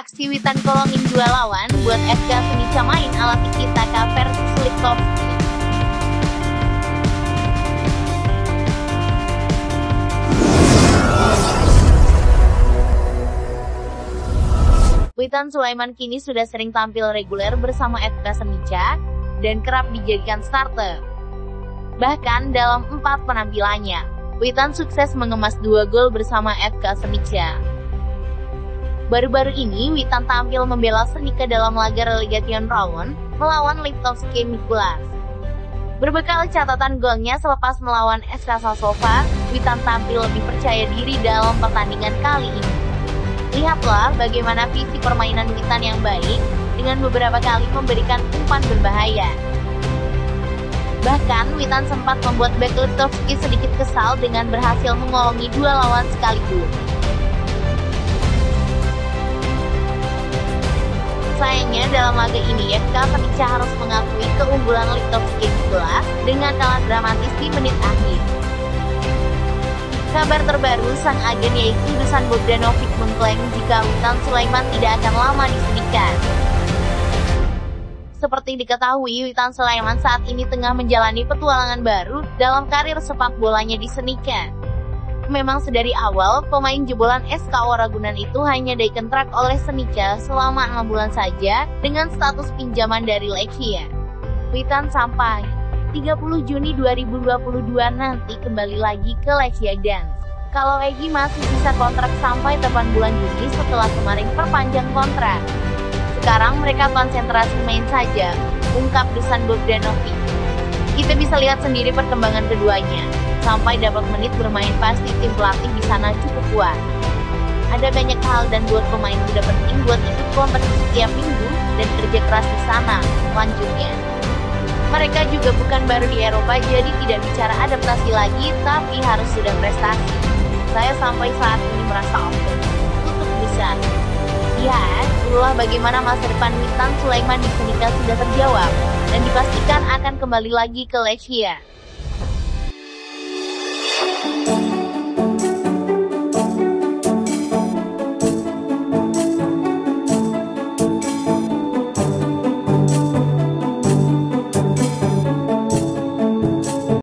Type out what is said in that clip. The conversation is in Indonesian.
aksi Witan kolongin dua lawan, buat FK Senica main ala tiki-taka versus Liptovsky. Witan Sulaiman kini sudah sering tampil reguler bersama FK Senica, dan kerap dijadikan starter. Bahkan dalam 4 penampilannya, Witan sukses mengemas 2 gol bersama FK Senica. Baru-baru ini, Witan tampil membela Senica dalam laga relegation round melawan Liptovsky Mikulas. Berbekal catatan golnya selepas melawan SK Sasova, Witan tampil lebih percaya diri dalam pertandingan kali ini. Lihatlah bagaimana visi permainan Witan yang baik, dengan beberapa kali memberikan umpan berbahaya. Bahkan, Witan sempat membuat bek Liptovsky sedikit kesal dengan berhasil mengolongi 2 lawan sekaligus. Sayangnya dalam laga ini, FK Senica harus mengakui keunggulan Liptovsky Mikulas dengan kalah dramatis di menit akhir. Kabar terbaru, sang agen yaitu Dusan Bogdanovic mengklaim jika Witan Sulaiman tidak akan lama di Senica. Seperti diketahui, Witan Sulaiman saat ini tengah menjalani petualangan baru dalam karir sepak bolanya di Senica. Memang sedari awal, pemain jebolan SKO Ragunan itu hanya dikontrak oleh Senica selama 6 bulan saja dengan status pinjaman dari Lechia. Witan sampai 30 Juni 2022 nanti kembali lagi ke Lechia Gdansk. Kalau Egy masih bisa kontrak sampai depan bulan Juni setelah kemarin perpanjang kontrak. Sekarang mereka konsentrasi main saja, ungkap Dusan Bogdanovic. Kita bisa lihat sendiri perkembangan keduanya. Sampai dapat menit bermain pasti tim pelatih di sana cukup kuat. Ada banyak hal dan buat pemain muda penting buat ikut kompetisi setiap minggu dan kerja keras di sana, lanjutnya. Mereka juga bukan baru di Eropa jadi tidak bicara adaptasi lagi, tapi harus sudah prestasi. Saya sampai saat ini merasa optimis. Tutup Dusan. Ya, itulah bagaimana masa depan Witan Sulaiman di Senica sudah terjawab, dan dipastikan akan kembali lagi ke Lechia.